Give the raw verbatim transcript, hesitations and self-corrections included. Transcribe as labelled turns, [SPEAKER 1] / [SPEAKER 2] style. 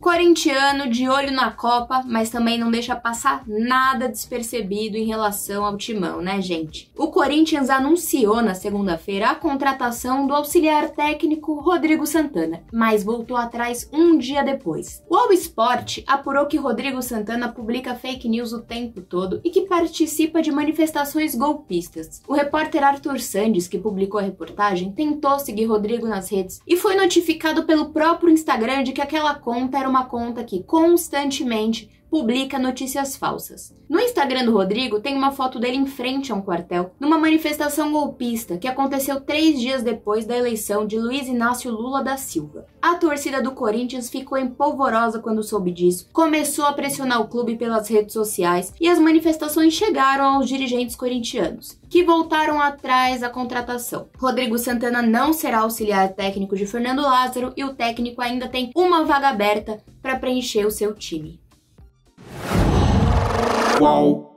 [SPEAKER 1] Corintiano de olho na Copa, mas também não deixa passar nada despercebido em relação ao timão, né, gente? O Corinthians anunciou na segunda-feira a contratação do auxiliar técnico Rodrigo Santana, mas voltou atrás um dia depois. O All Sport apurou que Rodrigo Santana publica fake news o tempo todo e que participa de manifestações golpistas. O repórter Arthur Sandes, que publicou a reportagem, tentou seguir Rodrigo nas redes e foi notificado pelo próprio Instagram de que aquela conta era uma conta que constantemente publica notícias falsas. No Instagram do Rodrigo tem uma foto dele em frente a um quartel, numa manifestação golpista que aconteceu três dias depois da eleição de Luiz Inácio Lula da Silva. A torcida do Corinthians ficou empolvorosa quando soube disso, começou a pressionar o clube pelas redes sociais e as manifestações chegaram aos dirigentes corintianos, que voltaram atrás da contratação. Rodrigo Santana não será auxiliar técnico de Fernando Lázaro e o técnico ainda tem uma vaga aberta para preencher o seu time.
[SPEAKER 2] Qual?